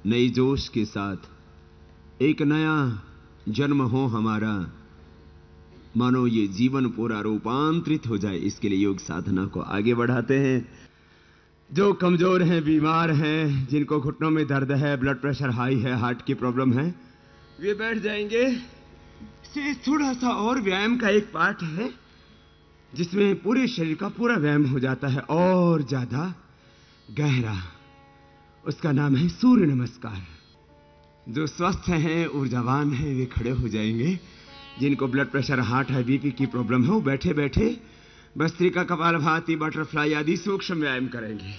नई जोश के साथ एक नया जन्म हो हमारा, मानो ये जीवन पूरा रूपांतरित हो जाए, इसके लिए योग साधना को आगे बढ़ाते हैं। जो कमजोर हैं, बीमार हैं, जिनको घुटनों में दर्द है, ब्लड प्रेशर हाई है, हार्ट की प्रॉब्लम है, वे बैठ जाएंगे। से थोड़ा सा और व्यायाम का एक पार्ट है जिसमें पूरे शरीर का पूरा व्यायाम हो जाता है और ज्यादा गहरा। उसका नाम है सूर्य नमस्कार। जो स्वस्थ हैं, ऊर्जावान हैं, वे खड़े हो जाएंगे। जिनको ब्लड प्रेशर, हार्ट है, बीपी की प्रॉब्लम है, वो बैठे बैठे भस्त्रिका, कपालभाति, बटरफ्लाई आदि सूक्ष्म व्यायाम करेंगे।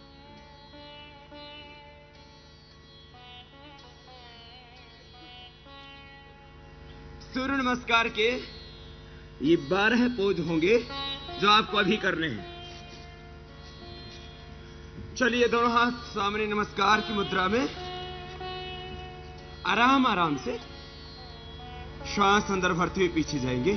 सूर्य नमस्कार के ये 12 पोज होंगे जो आपको अभी करने हैं। चलिए, दोनों हाथ सामने नमस्कार की मुद्रा में आराम आराम से श्वास अंदर भरते हुए पीछे जाएंगे।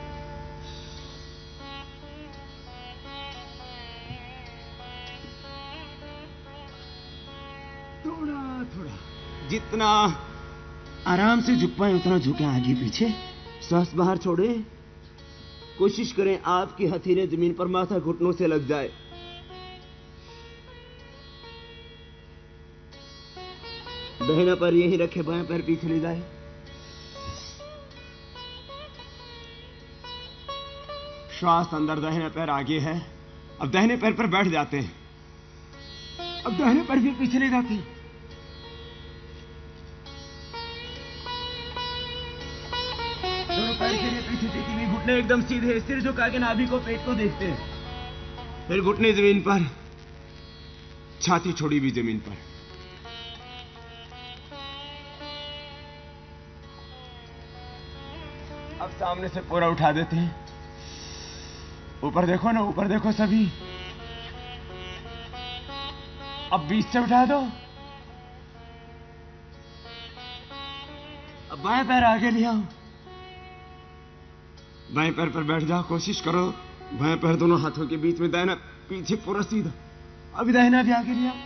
थोड़ा थोड़ा, जितना आराम से झुक पाए उतना झुके आगे पीछे। श्वास बाहर छोड़े। कोशिश करें आपकी हथेली जमीन पर, माथा घुटनों से लग जाए। दाहिना पैर यहीं रखे, बाएं पैर पीछे ले जाए। श्वास अंदर, दाहिना पैर आगे है। अब दाहिने पैर पर बैठ जाते हैं। अब दाहिने पैर भी पीछे ले जाते हैं। दोनों पैर के लिए पीछे टेकी हुई, घुटने एकदम सीधे, सिर झुका के नाभि को, पेट को देखते हैं। फिर घुटने जमीन पर, छाती छोड़ी भी जमीन पर। अब सामने से पूरा उठा देते हैं। ऊपर देखो ना, ऊपर देखो सभी। अब बीच से उठा दो। अब बाएं पैर आगे ले आओ। बाएं पैर पर बैठ जाओ। कोशिश करो बाएं पैर दोनों हाथों के बीच में, दाहिना पीछे पूरा सीधा। अभी दाहिना भी आगे ले आओ।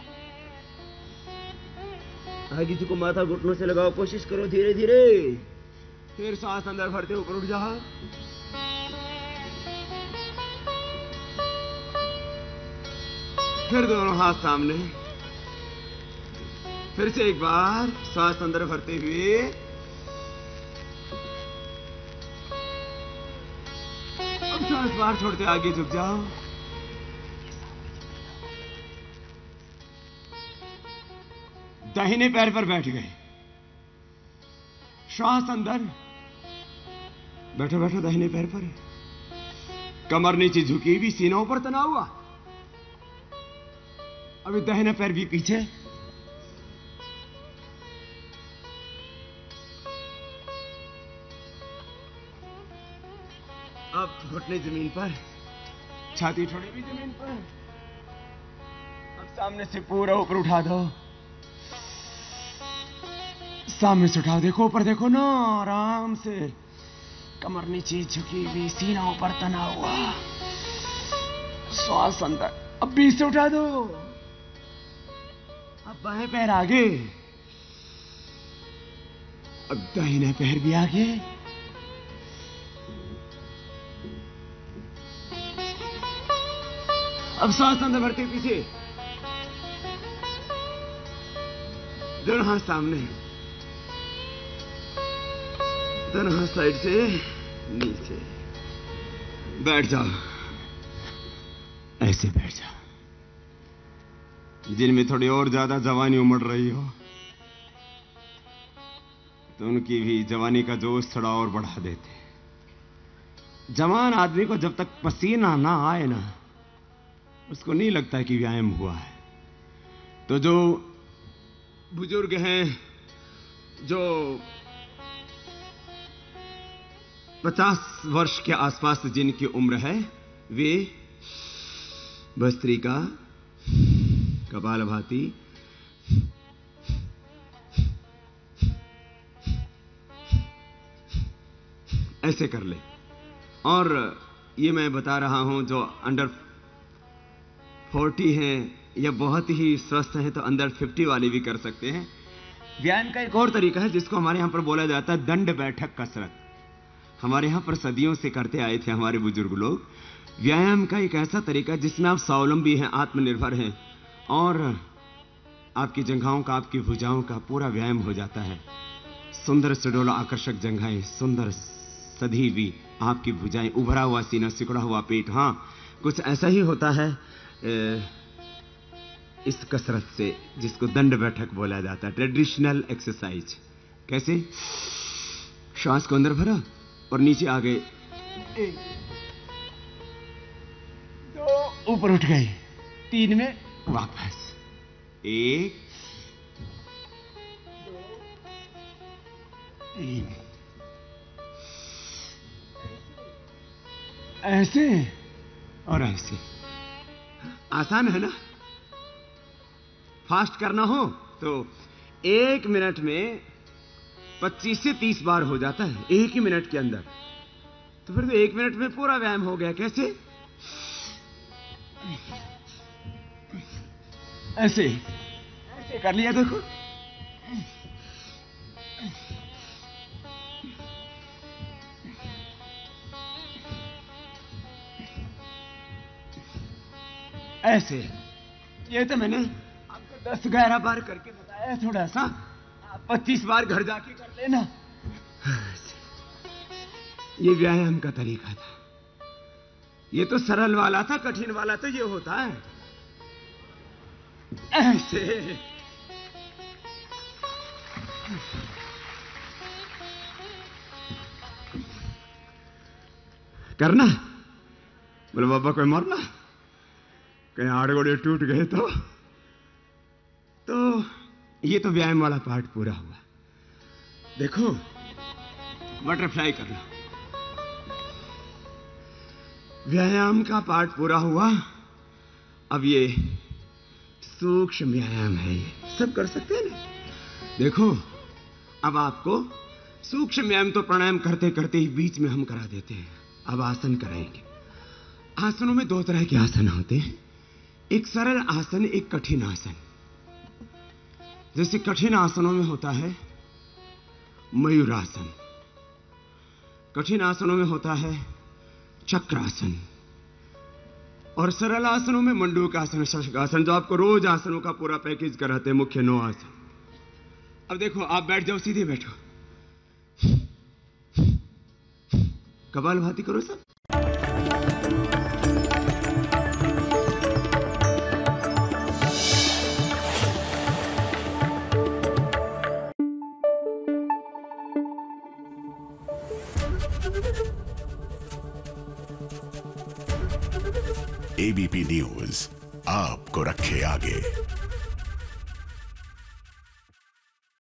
आगे जी को माथा घुटनों से लगाओ। कोशिश करो धीरे धीरे। फिर सांस अंदर भरते ऊपर उठ जाओ। फिर दोनों हाथ सामने। फिर से एक बार सांस अंदर भरते हुए। अब सांस बाहर छोड़ते आगे झुक जाओ। दाहिने पैर पर बैठ गए। श्वास अंदर। बैठो बैठो दाहिने पैर पर। कमर नीचे झुकी हुई, सीना ऊपर तना हुआ। अभी दाहिना पैर भी पीछे। अब घुटने जमीन पर, छाती थोड़ी भी जमीन पर। अब सामने से पूरा ऊपर उठा दो। सामने से उठाओ। देखो ऊपर देखो ना, आराम से। कमर नीचे झुकी हुई, सीना ऊपर तना हुआ। श्वास अंदर। अब बीच से उठा दो। अब बाएं पैर आगे। अब दाहिना पैर भी आगे। अब सांस अंदर भरते पीछे। दोनों हाथ सामने, दोनों हाथ साइड से नीचे। बैठ जाओ। ऐसे बैठ जाओ। जिनमें थोड़ी और ज्यादा जवानी उमड़ रही हो तो उनकी भी जवानी का जोश थोड़ा और बढ़ा देते। जवान आदमी को जब तक पसीना ना आए ना, उसको नहीं लगता कि व्यायाम हुआ है। तो जो बुजुर्ग हैं, जो 50 वर्ष के आसपास जिनकी उम्र है, वे भस्त्रिका, कपालभाति, ऐसे कर ले। और ये मैं बता रहा हूं, जो अंडर 40 हैं या बहुत ही स्वस्थ हैं तो अंडर 50 वाले भी कर सकते हैं। व्यायाम का एक और तरीका है जिसको हमारे यहां पर बोला जाता है दंड बैठक कसरत। हमारे यहां पर सदियों से करते आए थे हमारे बुजुर्ग लोग। व्यायाम का एक ऐसा तरीका जिसमें आप स्वावलंबी हैं, आत्मनिर्भर हैं और आपकी जंघाओं का, आपकी भुजाओं का पूरा व्यायाम हो जाता है। सुंदर सुडौल आकर्षक जंघाएं, सुंदर सधी हुई आपकी भुजाएं, उभरा हुआ सीना, सिकुड़ा हुआ पेट। हाँ, कुछ ऐसा ही होता है इस कसरत से जिसको दंड बैठक बोला जाता है, ट्रेडिशनल एक्सरसाइज। कैसे? श्वास को अंदर भरा और नीचे आ गए, 1 2 ऊपर उठ गए, 3 में वापस, 1 2 3, ऐसे और ऐसे। आसान है ना? फास्ट करना हो तो 1 मिनट में 25 से 30 बार हो जाता है, 1 ही मिनट के अंदर। तो फिर तो 1 मिनट में पूरा व्यायाम हो गया। कैसे? ऐसे ऐसे कर लिया, देखो। ऐसे। ये तो मैंने आपको 10-11 बार करके बताया, थोड़ा सा 25 बार घर जाके कर लेना। ये व्यायाम का तरीका था। ये तो सरल वाला था, कठिन वाला तो ये होता है ऐसे। करना बोले बाबा कोई मरना, कहीं हाड़ गोड़े टूट गए तो ये तो व्यायाम वाला पार्ट पूरा हुआ। देखो, बटरफ्लाई कर लो, व्यायाम का पार्ट पूरा हुआ। अब ये सूक्ष्म व्यायाम है, ये सब कर सकते हैं ना। देखो, अब आपको सूक्ष्म व्यायाम तो प्राणायाम करते करते ही बीच में हम करा देते हैं। अब आसन कराएंगे। आसनों में 2 तरह के आसन होते हैं, एक सरल आसन, एक कठिन आसन। जैसे कठिन आसनों में होता है मयूरासन, कठिन आसनों में होता है चक्रासन, और सरल आसनों में मंडूकासन, शशकासन, जो आपको रोज आसनों का पूरा पैकेज कराते हैं, मुख्य 9 आसन। अब देखो, आप बैठ जाओ, सीधे बैठो, कपालभाति करो सब। एबीपी न्यूज आपको रखे आगे।